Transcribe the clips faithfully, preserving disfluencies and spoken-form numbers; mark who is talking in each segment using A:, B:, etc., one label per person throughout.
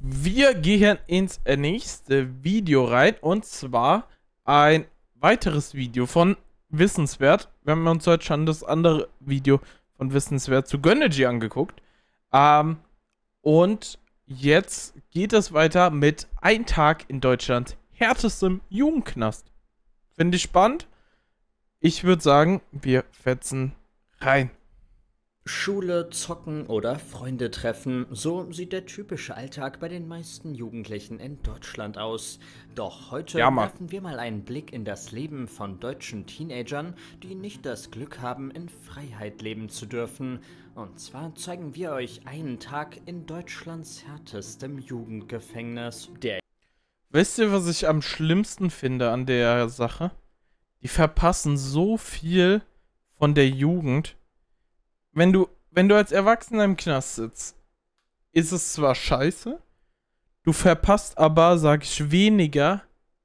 A: Wir gehen ins nächste Video rein und zwar ein weiteres Video von Wissenswert. Wir haben uns heute schon das andere Video von Wissenswert zu Gönnergy angeguckt. Ähm, und jetzt geht es weiter mit Ein Tag in Deutschland härtestem Jugendknast. Finde ich spannend. Ich würde sagen, wir fetzen rein.
B: Schule, Zocken oder Freunde treffen, so sieht der typische Alltag bei den meisten Jugendlichen in Deutschland aus. Doch heute
A: Ja, Mann.
B: werfen wir mal einen Blick in das Leben von deutschen Teenagern, die nicht das Glück haben, in Freiheit leben zu dürfen. Und zwar zeigen wir euch einen Tag in Deutschlands härtestem Jugendgefängnis. Der
A: Wisst ihr, was ich am schlimmsten finde an der Sache? Die verpassen so viel von der Jugend. Wenn du, wenn du als Erwachsener im Knast sitzt, ist es zwar scheiße, du verpasst aber, sag ich, weniger,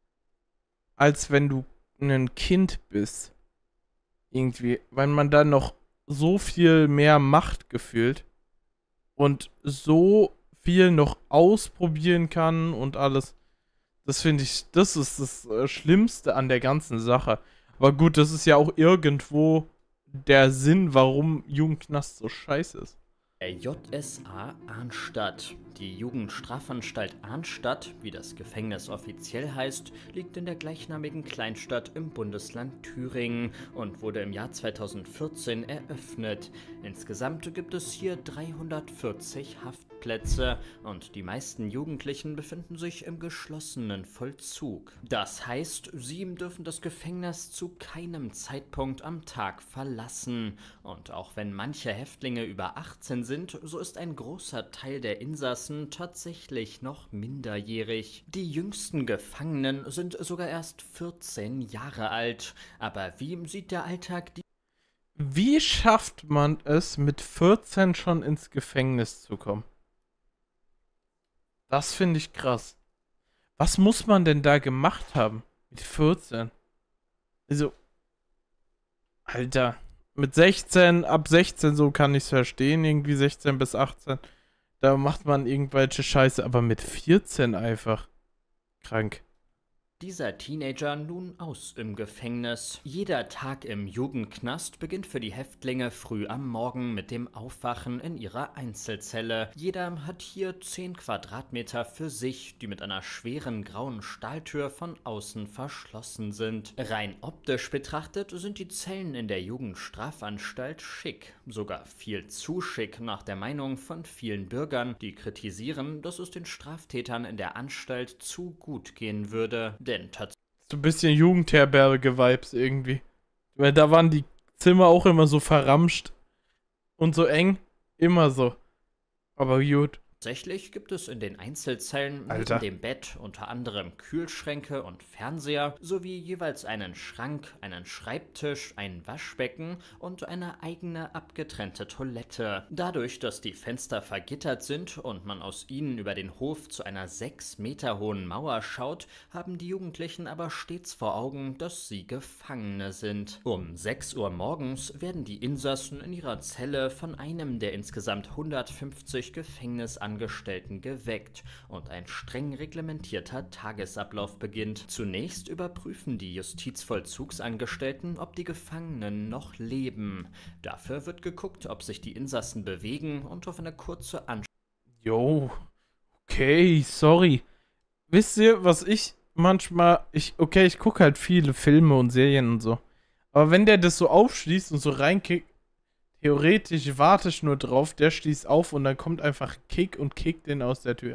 A: als wenn du ein Kind bist. Irgendwie, weil man dann noch so viel mehr Macht gefühlt und so viel noch ausprobieren kann und alles. Das finde ich, das ist das äh, Schlimmste an der ganzen Sache. Aber gut, das ist ja auch irgendwo der Sinn, warum Jugendknast so scheiße ist.
B: Der J S A Arnstadt. Die Jugendstrafanstalt Arnstadt, wie das Gefängnis offiziell heißt, liegt in der gleichnamigen Kleinstadt im Bundesland Thüringen und wurde im Jahr zweitausendvierzehn eröffnet. Insgesamt gibt es hier dreihundertvierzig Haftplätze und die meisten Jugendlichen befinden sich im geschlossenen Vollzug. Das heißt, sie dürfen das Gefängnis zu keinem Zeitpunkt am Tag verlassen. Und auch wenn manche Häftlinge über achtzehn sind, so ist ein großer Teil der Insassen tatsächlich noch minderjährig. Die jüngsten Gefangenen sind sogar erst vierzehn Jahre alt. Aber wie sieht der Alltag die
A: Wie schafft man es, mit vierzehn schon ins Gefängnis zu kommen? Das finde ich krass. Was muss man denn da gemacht haben mit vierzehn? Also, Alter, mit sechzehn, ab sechzehn so kann ich es verstehen, irgendwie sechzehn bis achtzehn. Da macht man irgendwelche Scheiße, aber mit vierzehn einfach. Krank.
B: dieser Teenager nun aus im Gefängnis? Jeder Tag im Jugendknast beginnt für die Häftlinge früh am Morgen mit dem Aufwachen in ihrer Einzelzelle. Jeder hat hier zehn Quadratmeter für sich, die mit einer schweren grauen Stahltür von außen verschlossen sind. Rein optisch betrachtet sind die Zellen in der Jugendstrafanstalt schick. Sogar viel zu schick nach der Meinung von vielen Bürgern, die kritisieren, dass es den Straftätern in der Anstalt zu gut gehen würde. Denn tatsächlich
A: So ein bisschen Jugendherberge-Vibes irgendwie. Weil da waren die Zimmer auch immer so verramscht und so eng. Immer so. Aber gut.
B: Tatsächlich gibt es in den Einzelzellen
A: Alter.
B: neben dem Bett unter anderem Kühlschränke und Fernseher sowie jeweils einen Schrank, einen Schreibtisch, ein Waschbecken und eine eigene abgetrennte Toilette. Dadurch, dass die Fenster vergittert sind und man aus ihnen über den Hof zu einer sechs Meter hohen Mauer schaut, haben die Jugendlichen aber stets vor Augen, dass sie Gefangene sind. Um sechs Uhr morgens werden die Insassen in ihrer Zelle von einem der insgesamt hundertfünfzig Gefängnisangestellten Angestellten geweckt und ein streng reglementierter Tagesablauf beginnt. Zunächst überprüfen die Justizvollzugsangestellten, ob die Gefangenen noch leben. Dafür wird geguckt, ob sich die Insassen bewegen und auf eine kurze Ansprache.
A: Jo. Okay, sorry. Wisst ihr, was ich manchmal. Ich, okay, ich gucke halt viele Filme und Serien und so. Aber wenn der das so aufschließt und so reinkickt, theoretisch warte ich nur drauf, der schließt auf und dann kommt einfach ein Kick und kickt den aus der Tür.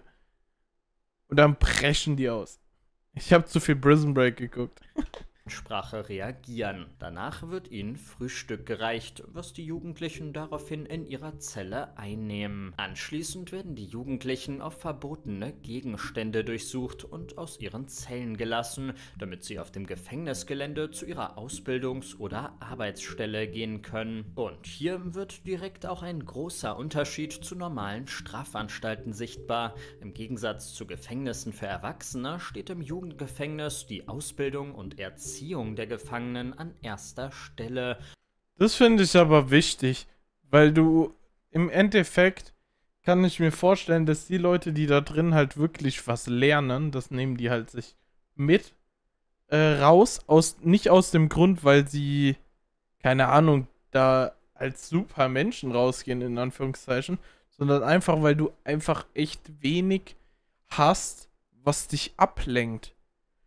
A: Und dann preschen die aus. Ich habe zu viel Prison Break geguckt.
B: Sprache reagieren. Danach wird ihnen Frühstück gereicht, was die Jugendlichen daraufhin in ihrer Zelle einnehmen. Anschließend werden die Jugendlichen auf verbotene Gegenstände durchsucht und aus ihren Zellen gelassen, damit sie auf dem Gefängnisgelände zu ihrer Ausbildungs- oder Arbeitsstelle gehen können. Und hier wird direkt auch ein großer Unterschied zu normalen Strafanstalten sichtbar. Im Gegensatz zu Gefängnissen für Erwachsene steht im Jugendgefängnis die Ausbildung und Erziehung der Gefangenen an erster Stelle.
A: Das finde ich aber wichtig, weil du im Endeffekt kann ich mir vorstellen, dass die Leute, die da drin halt wirklich was lernen, das nehmen die halt sich mit äh, raus, aus, nicht aus dem Grund, weil sie, keine Ahnung, da als super Menschen rausgehen, in Anführungszeichen, sondern einfach, weil du einfach echt wenig hast, was dich ablenkt.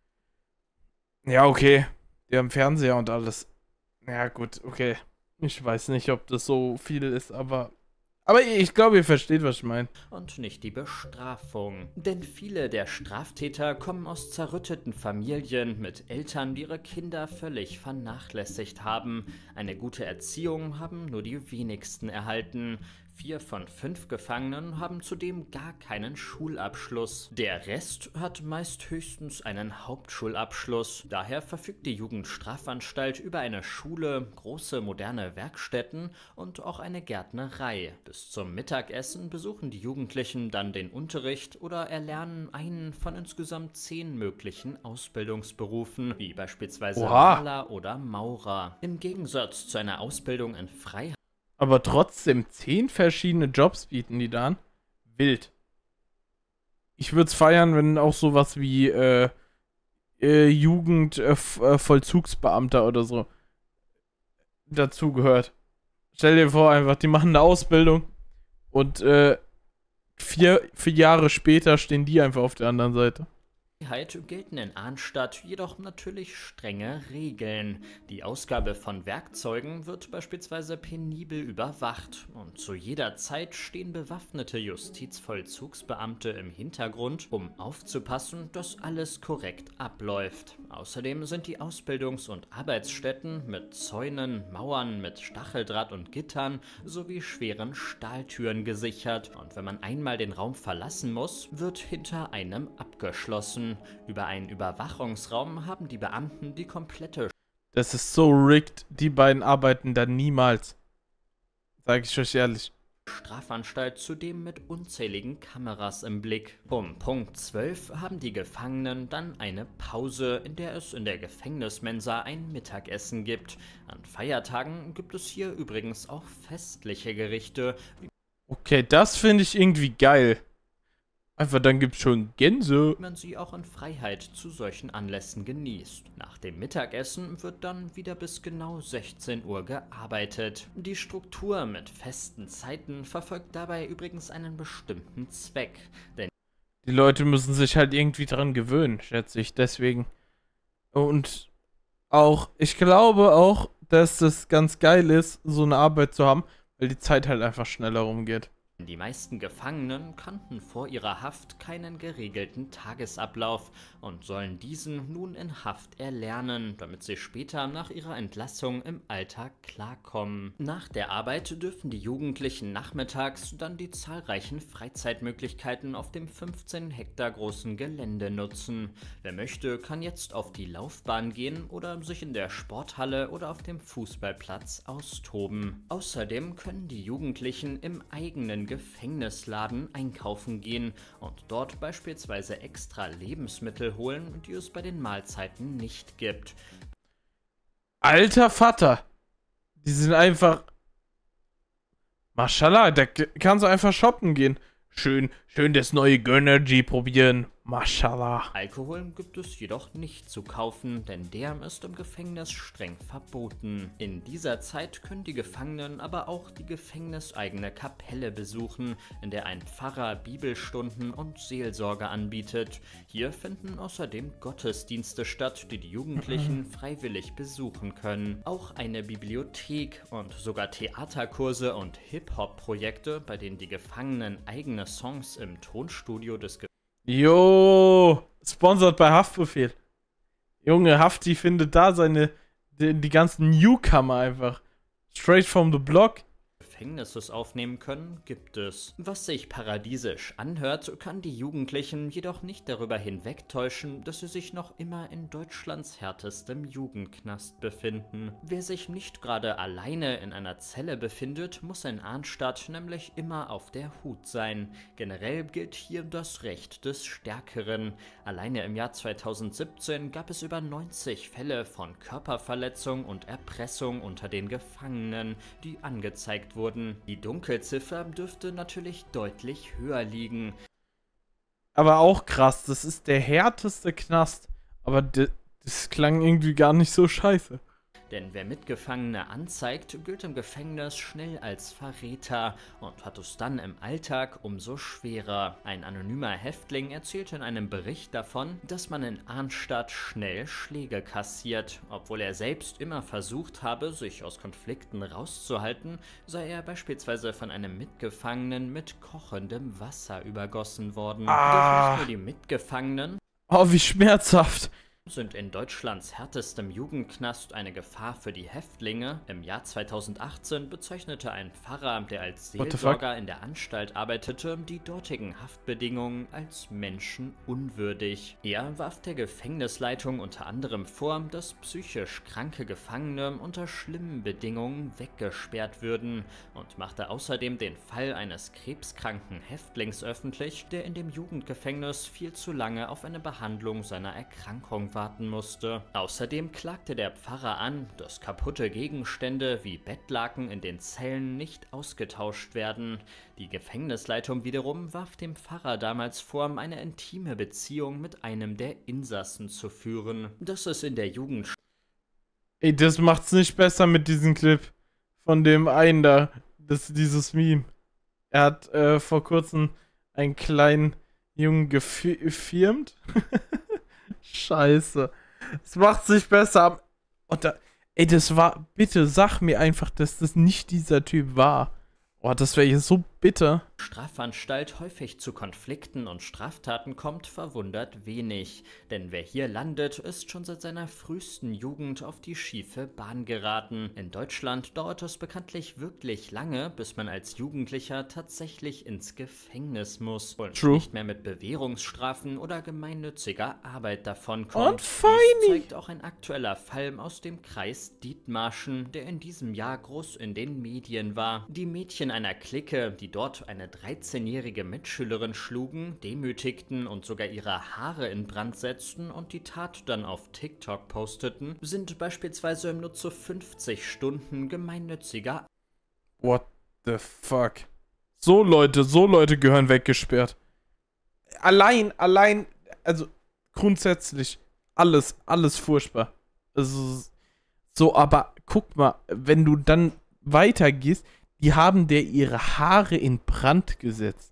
A: Ja, okay. Die haben Fernseher und alles. Ja, gut, okay. Ich weiß nicht, ob das so viel ist, aber. Aber ich glaube, ihr versteht, was ich meine.
B: Und nicht die Bestrafung. Denn viele der Straftäter kommen aus zerrütteten Familien mit Eltern, die ihre Kinder völlig vernachlässigt haben. Eine gute Erziehung haben nur die wenigsten erhalten. Vier von fünf Gefangenen haben zudem gar keinen Schulabschluss. Der Rest hat meist höchstens einen Hauptschulabschluss. Daher verfügt die Jugendstrafanstalt über eine Schule, große moderne Werkstätten und auch eine Gärtnerei. Bis zum Mittagessen besuchen die Jugendlichen dann den Unterricht oder erlernen einen von insgesamt zehn möglichen Ausbildungsberufen, wie beispielsweise
A: Oha.
B: Maler oder Maurer. Im Gegensatz zu einer Ausbildung in Freiheit.
A: Aber trotzdem, zehn verschiedene Jobs bieten die da an. Wild. Ich würde es feiern, wenn auch sowas wie äh, äh, Jugendvollzugsbeamter äh, oder so dazugehört. Stell dir vor, einfach, die machen eine Ausbildung und äh, vier, vier Jahre später stehen die einfach auf der anderen Seite.
B: Gelten in Arnstadt jedoch natürlich strenge Regeln. Die Ausgabe von Werkzeugen wird beispielsweise penibel überwacht und zu jeder Zeit stehen bewaffnete Justizvollzugsbeamte im Hintergrund, um aufzupassen, dass alles korrekt abläuft. Außerdem sind die Ausbildungs- und Arbeitsstätten mit Zäunen, Mauern mit Stacheldraht und Gittern sowie schweren Stahltüren gesichert und wenn man einmal den Raum verlassen muss, wird hinter einem abgeschlossen. Über einen Überwachungsraum haben die Beamten die komplette
A: Das ist so rigged, die beiden arbeiten da niemals. Sag ich euch ehrlich.
B: Strafanstalt zudem mit unzähligen Kameras im Blick. Um Punkt zwölf haben die Gefangenen dann eine Pause, in der es in der Gefängnismensa ein Mittagessen gibt. An Feiertagen gibt es hier übrigens auch festliche Gerichte.
A: Okay, das finde ich irgendwie geil. Einfach, dann gibt's schon Gänse.
B: Man sie auch in Freiheit zu solchen Anlässen genießt. Nach dem Mittagessen wird dann wieder bis genau sechzehn Uhr gearbeitet. Die Struktur mit festen Zeiten verfolgt dabei übrigens einen bestimmten Zweck. Denn
A: die Leute müssen sich halt irgendwie dran gewöhnen, schätze ich, deswegen. Und auch, ich glaube auch, dass das ganz geil ist, so eine Arbeit zu haben, weil die Zeit halt einfach schneller rumgeht.
B: die meisten Gefangenen kannten vor ihrer Haft keinen geregelten Tagesablauf und sollen diesen nun in Haft erlernen, damit sie später nach ihrer Entlassung im Alltag klarkommen. Nach der Arbeit dürfen die Jugendlichen nachmittags dann die zahlreichen Freizeitmöglichkeiten auf dem fünfzehn Hektar großen Gelände nutzen. Wer möchte, kann jetzt auf die Laufbahn gehen oder sich in der Sporthalle oder auf dem Fußballplatz austoben. Außerdem können die Jugendlichen im eigenen Gefängnisladen einkaufen gehen und dort beispielsweise extra Lebensmittel holen, die es bei den Mahlzeiten nicht gibt.
A: Alter Vater! Die sind einfach... Mashallah, da kannst du einfach shoppen gehen. Schön, schön das neue Gönnergy probieren. Mashallah.
B: Alkohol gibt es jedoch nicht zu kaufen, denn der ist im Gefängnis streng verboten. In dieser Zeit können die Gefangenen aber auch die gefängniseigene Kapelle besuchen, in der ein Pfarrer Bibelstunden und Seelsorge anbietet. Hier finden außerdem Gottesdienste statt, die die Jugendlichen freiwillig besuchen können. Auch eine Bibliothek und sogar Theaterkurse und Hip-Hop-Projekte, bei denen die Gefangenen eigene Songs im Tonstudio des Gefängnisses
A: Jo, sponsored bei Haftbefehl. Junge, Hafti findet da seine, die, die ganzen Newcomer einfach. Straight from the block.
B: Gefängnisses aufnehmen können, gibt es. Was sich paradiesisch anhört, kann die Jugendlichen jedoch nicht darüber hinwegtäuschen, dass sie sich noch immer in Deutschlands härtestem Jugendknast befinden. Wer sich nicht gerade alleine in einer Zelle befindet, muss in Arnstadt nämlich immer auf der Hut sein. Generell gilt hier das Recht des Stärkeren. Alleine im Jahr zweitausendsiebzehn gab es über neunzig Fälle von Körperverletzung und Erpressung unter den Gefangenen, die angezeigt wurden. wurden. Die Dunkelziffer dürfte natürlich deutlich höher liegen.
A: Aber auch krass, das ist der härteste Knast. Aber das klang irgendwie gar nicht so scheiße.
B: Denn wer Mitgefangene anzeigt, gilt im Gefängnis schnell als Verräter und hat es dann im Alltag umso schwerer. Ein anonymer Häftling erzählte in einem Bericht davon, dass man in Arnstadt schnell Schläge kassiert. Obwohl er selbst immer versucht habe, sich aus Konflikten rauszuhalten, sei er beispielsweise von einem Mitgefangenen mit kochendem Wasser übergossen worden.
A: Ah.
B: Doch nicht nur die Mitgefangenen.
A: Oh, wie schmerzhaft.
B: Sind in Deutschlands härtestem Jugendknast eine Gefahr für die Häftlinge. Im Jahr zweitausendachtzehn bezeichnete ein Pfarrer, der als Seelsorger in der Anstalt arbeitete, die dortigen Haftbedingungen als menschenunwürdig. Er warf der Gefängnisleitung unter anderem vor, dass psychisch kranke Gefangene unter schlimmen Bedingungen weggesperrt würden und machte außerdem den Fall eines krebskranken Häftlings öffentlich, der in dem Jugendgefängnis viel zu lange auf eine Behandlung seiner Erkrankung war. warten musste. Außerdem klagte der Pfarrer an, dass kaputte Gegenstände wie Bettlaken in den Zellen nicht ausgetauscht werden. Die Gefängnisleitung wiederum warf dem Pfarrer damals vor, eine intime Beziehung mit einem der Insassen zu führen. Das ist in der Jugend...
A: Ey, das macht's nicht besser mit diesem Clip von dem einen da. Das ist dieses Meme. Er hat äh, vor kurzem einen kleinen Jungen gefilmt. Scheiße. Es macht sich besser. Und da, ey, das war. Bitte sag mir einfach, dass das nicht dieser Typ war. Oh, das wäre jetzt so bitter.
B: Strafanstalt häufig zu Konflikten und Straftaten kommt, verwundert wenig. Denn wer hier landet, ist schon seit seiner frühesten Jugend auf die schiefe Bahn geraten. In Deutschland dauert es bekanntlich wirklich lange, bis man als Jugendlicher tatsächlich ins Gefängnis muss und
A: True.
B: nicht mehr mit Bewährungsstrafen oder gemeinnütziger Arbeit davonkommt.
A: Und feini.
B: Dies zeigt auch ein aktueller Fall aus dem Kreis Dithmarschen, der in diesem Jahr groß in den Medien war. Die Mädchen einer Clique, die dort eine dreizehnjährige Mitschülerin schlugen, demütigten und sogar ihre Haare in Brand setzten und die Tat dann auf TikTok posteten, sind beispielsweise nur zu fünfzig Stunden gemeinnütziger.
A: What the fuck? So Leute, so Leute gehören weggesperrt. Allein, allein, also grundsätzlich alles, alles furchtbar. Also, so, aber guck mal, wenn du dann weitergehst, die haben der ihre Haare in Brand gesetzt.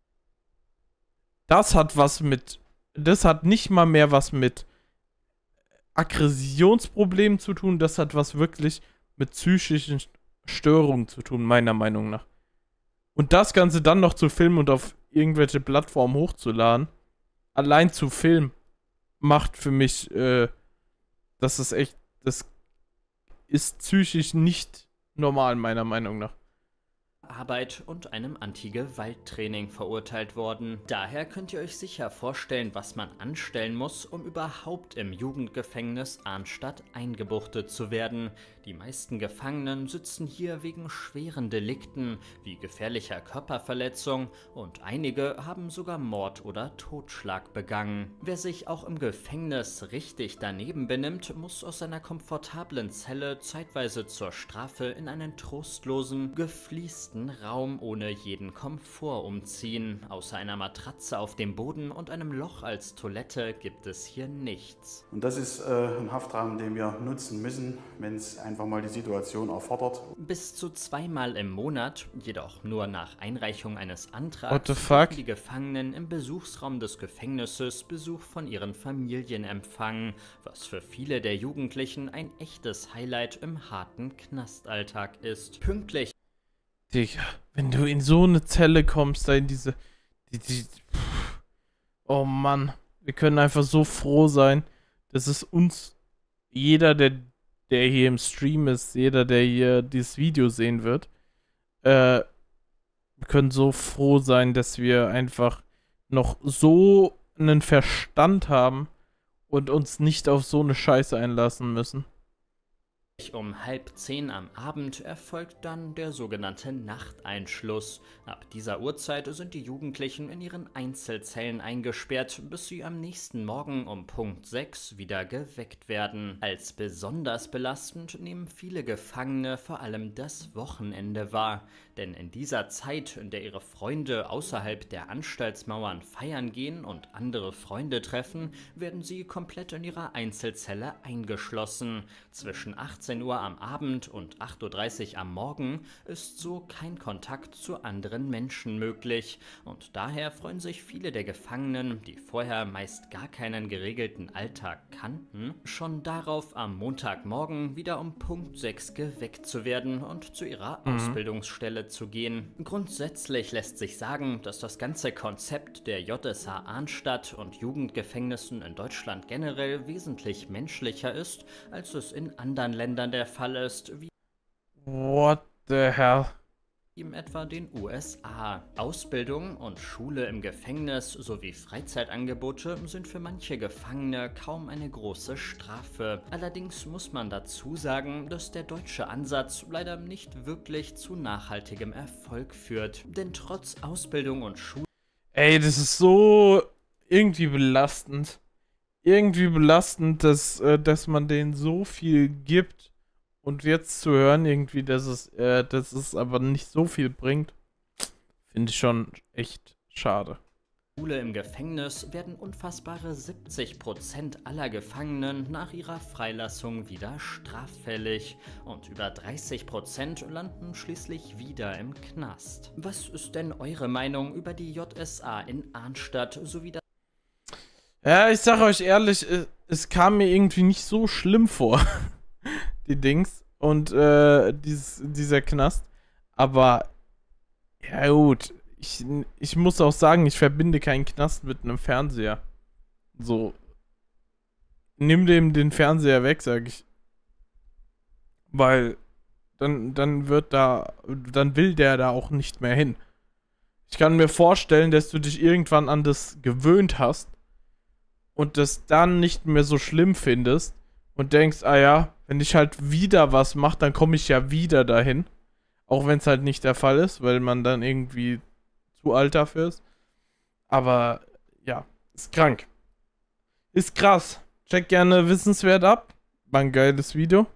A: Das hat was mit, das hat nicht mal mehr was mit Aggressionsproblemen zu tun, das hat was wirklich mit psychischen Störungen zu tun, meiner Meinung nach. Und das Ganze dann noch zu filmen und auf irgendwelche Plattformen hochzuladen, allein zu filmen, macht für mich, äh, das ist echt, das ist psychisch nicht normal, meiner Meinung nach.
B: Arbeit und einem Anti-Gewalt-Training verurteilt worden. Daher könnt ihr euch sicher vorstellen, was man anstellen muss, um überhaupt im Jugendgefängnis Arnstadt eingebuchtet zu werden. Die meisten Gefangenen sitzen hier wegen schweren Delikten wie gefährlicher Körperverletzung und einige haben sogar Mord oder Totschlag begangen. Wer sich auch im Gefängnis richtig daneben benimmt, muss aus seiner komfortablen Zelle zeitweise zur Strafe in einen trostlosen, gefliesten Raum ohne jeden Komfort umziehen. Außer einer Matratze auf dem Boden und einem Loch als Toilette gibt es hier nichts.
C: Und das ist äh, ein Haftraum, den wir nutzen müssen, wenn es einfach mal die Situation erfordert.
B: Bis zu zweimal im Monat, jedoch nur nach Einreichung eines Antrags,
A: What the fuck?
B: dürfen die Gefangenen im Besuchsraum des Gefängnisses Besuch von ihren Familien empfangen, was für viele der Jugendlichen ein echtes Highlight im harten Knastalltag ist. Pünktlich
A: Digga, wenn du in so eine Zelle kommst, da in diese, die, die, pff, oh Mann, wir können einfach so froh sein, dass es uns, jeder, der, der hier im Stream ist, jeder, der hier dieses Video sehen wird, äh, wir können so froh sein, dass wir einfach noch so einen Verstand haben und uns nicht auf so eine Scheiße einlassen müssen.
B: Um halb zehn am Abend erfolgt dann der sogenannte Nachteinschluss. Ab dieser Uhrzeit sind die Jugendlichen in ihren Einzelzellen eingesperrt, bis sie am nächsten Morgen um Punkt sechs wieder geweckt werden. Als besonders belastend nehmen viele Gefangene vor allem das Wochenende wahr. Denn in dieser Zeit, in der ihre Freunde außerhalb der Anstaltsmauern feiern gehen und andere Freunde treffen, werden sie komplett in ihrer Einzelzelle eingeschlossen. Zwischen achtzehn Uhr am Abend und acht Uhr dreißig am Morgen ist so kein Kontakt zu anderen Menschen möglich. Und daher freuen sich viele der Gefangenen, die vorher meist gar keinen geregelten Alltag kannten, schon darauf, am Montagmorgen wieder um Punkt sechs geweckt zu werden und zu ihrer mhm. Ausbildungsstelle zu gehen. Grundsätzlich lässt sich sagen, dass das ganze Konzept der J S A Arnstadt und Jugendgefängnissen in Deutschland generell wesentlich menschlicher ist, als es in anderen Ländern der Fall ist, wie
A: What the hell?
B: in etwa den U S A. Ausbildung und Schule im Gefängnis sowie Freizeitangebote sind für manche Gefangene kaum eine große Strafe. Allerdings muss man dazu sagen, dass der deutsche Ansatz leider nicht wirklich zu nachhaltigem Erfolg führt. Denn trotz Ausbildung und Schule...
A: Ey, das ist so irgendwie belastend. Irgendwie belastend, dass, äh, dass man denen so viel gibt. Und jetzt zu hören, irgendwie, dass es, äh, dass es aber nicht so viel bringt, finde ich schon echt schade.
B: Schule im Gefängnis werden unfassbare siebzig Prozent aller Gefangenen nach ihrer Freilassung wieder straffällig und über dreißig Prozent landen schließlich wieder im Knast. Was ist denn eure Meinung über die J S A in Arnstadt sowie das...
A: Ja, ich sage euch ehrlich, es kam mir irgendwie nicht so schlimm vor. Die Dings und äh, dieses, dieser Knast. Aber, ja gut, ich, ich muss auch sagen, ich verbinde keinen Knast mit einem Fernseher. So, nimm dem den Fernseher weg, sag ich. Weil, dann, dann wird da, dann will der da auch nicht mehr hin. Ich kann mir vorstellen, dass du dich irgendwann an das gewöhnt hast und das dann nicht mehr so schlimm findest. Und denkst, ah ja, wenn ich halt wieder was mache, dann komme ich ja wieder dahin. Auch wenn es halt nicht der Fall ist, weil man dann irgendwie zu alt dafür ist. Aber ja, ist krank. Ist krass. Check gerne Wissenswert ab. War ein geiles Video.